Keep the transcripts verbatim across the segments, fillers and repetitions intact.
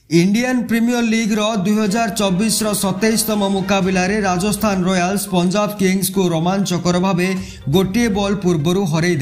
Indian premiere league रो दुई हजार चौबीस सतैशतम मुकाबला राजस्थान रॉयल्स पंजाब किंग्स को रोमांचकर भाव गोटे बॉल पूर्व हरई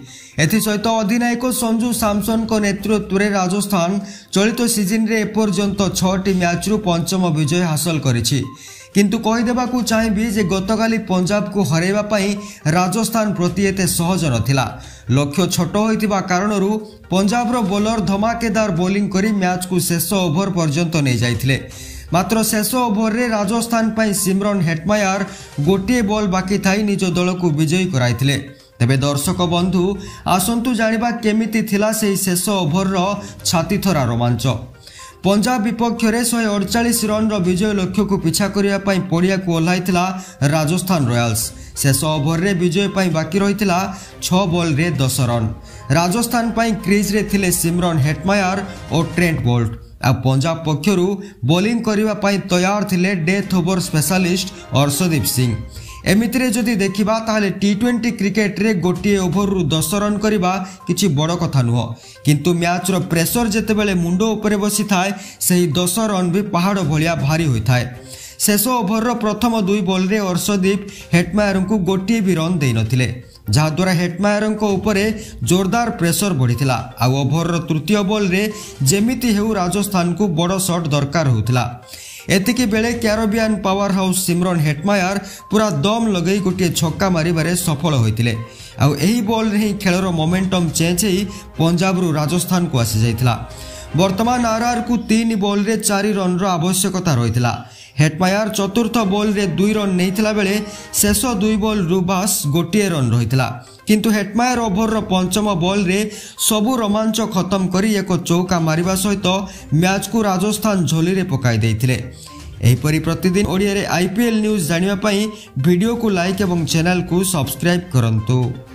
एसत अधिनायक संजू सैमसन को नेतृत्व में राजस्थान चलित सीजन रे एपर्यंत छटी मैच रु पंचम विजय हासिल करिछि। किंतु कहीदेवा चाहिए जे गतकाली पंजाब को हरैवा पई राजस्थान प्रति एते सहज नथिला। लक्ष्य छोट होइतिबा कारणरू पंजाब रो बोलर धमाकेदार बोलिंग करी मैच को शेष ओभर पर्यंत नहीं जाइथिले। मात्र शेष ओभर रे राजस्थान पई सिमरन हेटमायर गोटे बॉल बाकी थाई निज दल को विजयी कराइथिले। तेबे दर्शक बंधु आसंतु जानिबा केमिति थिला सेही शेष ओभर रो छातीथरा रोमांच। पंजाब विपक्ष में शहे अड़चाश रन विजय लक्ष्य को पिछा करने पड़िया को ओह्लाइथिला राजस्थान रॉयल्स। शेष ओभर रे विजय पाई बाकी रहिथिला छह बॉल रे दस रन। राजस्थान पाई क्रीज रे थिले सिमरन हेटमायर और ट्रेंट बोल्ट। आ पंजाब पक्षरु बॉलिंग करिवा पाई तैयार थिले death over specialist Arshdeep Singh. एमितिरे जदि देखिबा ताहले टी ट्वेंटी क्रिकेट रे गोटे ओभर रु दस रन करिबा किछि बड़ कथा नुह, किंतु मैच रो प्रेशर जेतेबेले मुंडो उपरे बसी थाए सही दस रन भी पहाड़ भलिया भारी होइथाए। शेष ओभर रो प्रथम दुई बॉल रे अर्शदीप हेटमायर को गोटे भी रन देई नथिले, जहाद्वारा हेटमायर उपरे जोरदार प्रेशर बढ़ीथिला। आ ओभर रो तृतीय बॉल रे जेमिति हेउ राजस्थान को बड़ शॉट दरकार होउथिला। एतिकी बेले Caribbean powerhouse Simran Hetmyer पूरा दम लगई गोटे छक्का मारिबारे सफल होइतिले। आउ एही बॉल रे ही खेलर मोमेंटम चेंज होई पंजाब रु राजस्थान को आसी जाइथिला। वर्तमान आरआर को तीन बॉल रे चार रन रो आवश्यकता रहिथिला। हेटमायर चतुर्थ बॉल रे दुई रन नैथिला बेले शेष दुई बॉल रु बास गोटे रन रहिथिला। किंतु हेटमायर ओभर रो पंचम बॉल रे सबु रोमांच खत्म करी एक चौका मारिबा सहित मैच को राजस्थान झोली रे पकाई देइथिले। एहिपरि प्रतिदिन ओडिया रे आईपीएल न्यूज जानिबा पई वीडियो को लाइक एवं चैनल को सब्सक्राइब करंतु।